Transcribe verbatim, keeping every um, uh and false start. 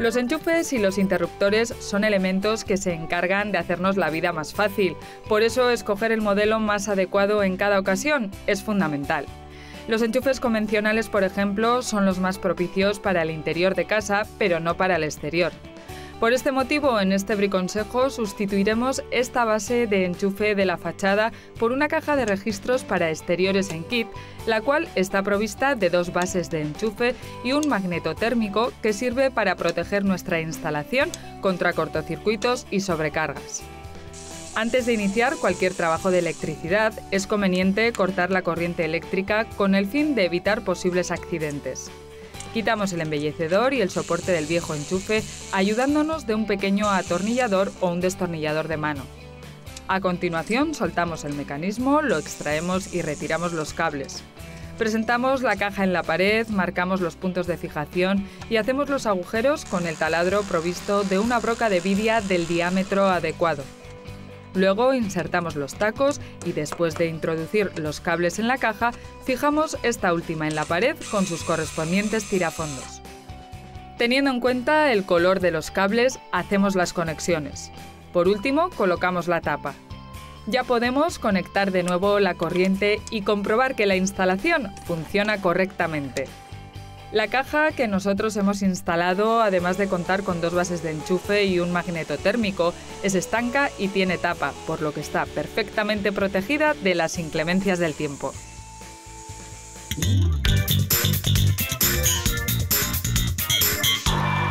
Los enchufes y los interruptores son elementos que se encargan de hacernos la vida más fácil. Por eso, escoger el modelo más adecuado en cada ocasión es fundamental. Los enchufes convencionales, por ejemplo, son los más propicios para el interior de casa, pero no para el exterior. Por este motivo, en este briconsejo sustituiremos esta base de enchufe de la fachada por una caja de registros para exteriores en kit, la cual está provista de dos bases de enchufe y un magneto térmico que sirve para proteger nuestra instalación contra cortocircuitos y sobrecargas. Antes de iniciar cualquier trabajo de electricidad, es conveniente cortar la corriente eléctrica con el fin de evitar posibles accidentes. Quitamos el embellecedor y el soporte del viejo enchufe, ayudándonos de un pequeño atornillador o un destornillador de mano. A continuación, soltamos el mecanismo, lo extraemos y retiramos los cables. Presentamos la caja en la pared, marcamos los puntos de fijación y hacemos los agujeros con el taladro provisto de una broca de vidia del diámetro adecuado. Luego insertamos los tacos y después de introducir los cables en la caja, fijamos esta última en la pared con sus correspondientes tirafondos. Teniendo en cuenta el color de los cables, hacemos las conexiones. Por último, colocamos la tapa. Ya podemos conectar de nuevo la corriente y comprobar que la instalación funciona correctamente. La caja que nosotros hemos instalado, además de contar con dos bases de enchufe y un magneto térmico, es estanca y tiene tapa, por lo que está perfectamente protegida de las inclemencias del tiempo.